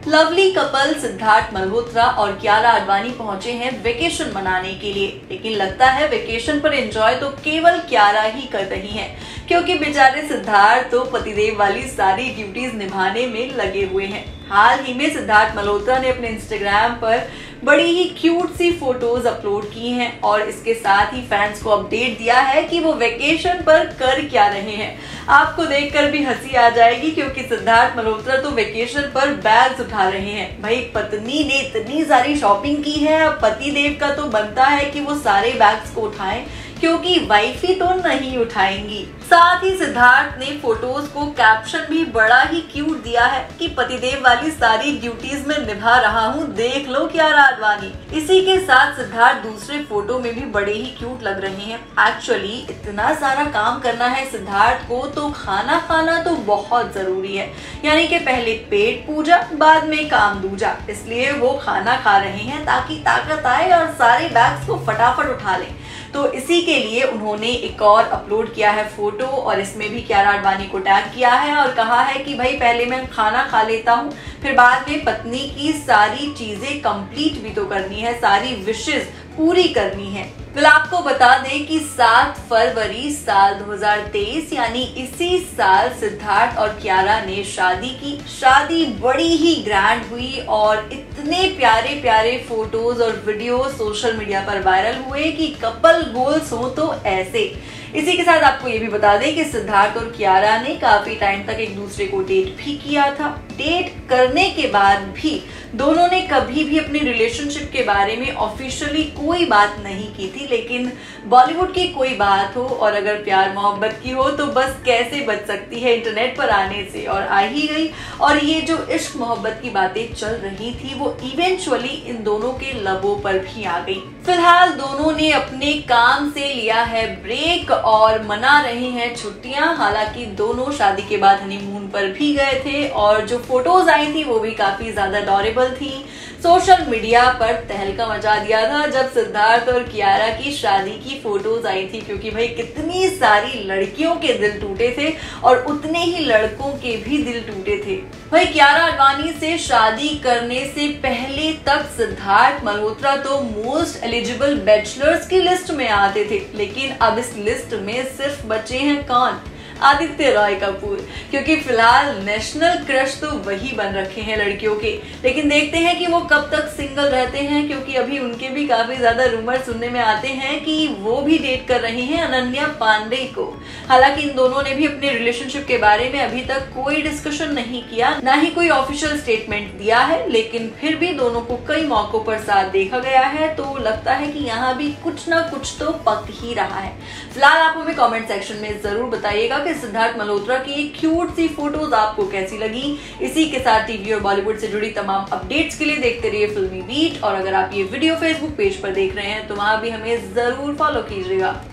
Lovely couple Siddharth Malhotra और कियारा आडवाणी पहुंचे हैं वेकेशन मनाने के लिए, लेकिन लगता है वेकेशन पर एंजॉय तो केवल कियारा ही कर रही हैं, क्योंकि बेचारे सिद्धार्थ तो पतिदेव वाली सारी ड्यूटीज निभाने में लगे हुए हैं। हाल ही में सिद्धार्थ मल्होत्रा ने अपने इंस्टाग्राम पर बड़ी ही क्यूट सी फोटोज अपलोड की हैं और इसके साथ ही फैंस को अपडेट दिया है कि वो वेकेशन पर कर क्या रहे हैं। आपको देखकर भी हंसी आ जाएगी, क्योंकि सिद्धार्थ मल्होत्रा तो वेकेशन पर बैग्स उठा रहे हैं। भाई, पत्नी ने इतनी सारी शॉपिंग की है, अब पति देव का तो बनता है कि वो सारे बैग्स को उठाएं, क्योंकि वाइफ ही तो नहीं उठाएंगी। साथ ही सिद्धार्थ ने फोटोज को कैप्शन भी बड़ा ही क्यूट दिया है कि पतिदेव वाली सारी ड्यूटीज में निभा रहा हूँ, देख लो कियारा आडवाणी। इसी के साथ सिद्धार्थ दूसरे फोटो में भी बड़े ही क्यूट लग रहे हैं। एक्चुअली इतना सारा काम करना है सिद्धार्थ को, तो खाना खाना तो बहुत जरूरी है, यानी कि पहले पेट पूजा बाद में काम दूजा। इसलिए वो खाना खा रहे हैं ताकि ताकत आए और सारे बैग्स को फटाफट उठा लें। तो इसी के लिए उन्होंने एक और अपलोड किया है फोटो, और इसमें भी कियारा आडवाणी को टैग किया है और कहा है कि भाई पहले मैं खाना खा लेता हूँ, फिर बाद में पत्नी की सारी चीजें कंप्लीट भी तो करनी है, सारी विशेष पूरी करनी है। फिर आपको बता दें कि 7 फरवरी साल 2023 यानी इसी साल सिद्धार्थ और कियारा ने शादी की। शादी बड़ी ही ग्रैंड हुई और इतने प्यारे प्यारे फोटोज और वीडियो सोशल मीडिया पर वायरल हुए कि कपल गोल्स हो तो ऐसे। इसी के साथ आपको ये भी बता दें कि सिद्धार्थ और कियारा ने काफी टाइम तक एक दूसरे को डेट भी किया था। डेट करने के बाद भी दोनों ने कभी भी अपनी रिलेशनशिप के बारे में ऑफिशियली कोई बात नहीं की थी, लेकिन बॉलीवुड की कोई बात हो और अगर प्यार मोहब्बत की हो तो बस कैसे बच सकती है इंटरनेट पर आने से, और आ ही गई। और ये जो इश्क मोहब्बत की बातें चल रही थी वो इवेंचुअली इन दोनों के लबों पर भी आ गई। फिलहाल दोनों ने अपने काम से लिया है ब्रेक और मना रहे हैं छुट्टियां। हालांकि दोनों शादी के बाद हनीमून पर भी गए थे और जो फोटोज आई थी वो भी काफी ज्यादा अडोरेबल थी। सोशल मीडिया पर तहलका मचा दिया था जब सिद्धार्थ और कियारा की शादी की फोटोज आई थी, क्योंकि भाई कितनी सारी लड़कियों के दिल टूटे थे और उतने ही लड़कों के भी दिल टूटे थे। भाई, कियारा आडवाणी से शादी करने से पहले तक सिद्धार्थ मल्होत्रा तो मोस्ट एलिजिबल बैचलर्स की लिस्ट में आते थे, लेकिन अब इस लिस्ट में सिर्फ बचे हैं कौन? आदित्य रॉय कपूर, क्योंकि फिलहाल नेशनल क्रश तो वही बन रखे हैं लड़कियों के। लेकिन देखते हैं कि वो कब तक सिंगल रहते हैं, क्योंकि अभी उनके भी काफी ज्यादा रूमर सुनने में आते हैं कि वो भी डेट कर रहे हैं अनन्या पांडे को। हालांकि इन दोनों ने भी अपने रिलेशनशिप के बारे में अभी तक कोई डिस्कशन नहीं किया, ना ही कोई ऑफिशियल स्टेटमेंट दिया है, लेकिन फिर भी दोनों को कई मौकों पर साथ देखा गया है, तो लगता है कि यहाँ भी कुछ ना कुछ तो पक ही रहा है। फिलहाल आप हमें कॉमेंट सेक्शन में जरूर बताइएगा सिद्धार्थ मल्होत्रा की एक क्यूट सी फोटोज आपको कैसी लगी। इसी के साथ टीवी और बॉलीवुड से जुड़ी तमाम अपडेट्स के लिए देखते रहिए फिल्मी बीट, और अगर आप ये वीडियो फेसबुक पेज पर देख रहे हैं तो वहां भी हमें जरूर फॉलो कीजिएगा।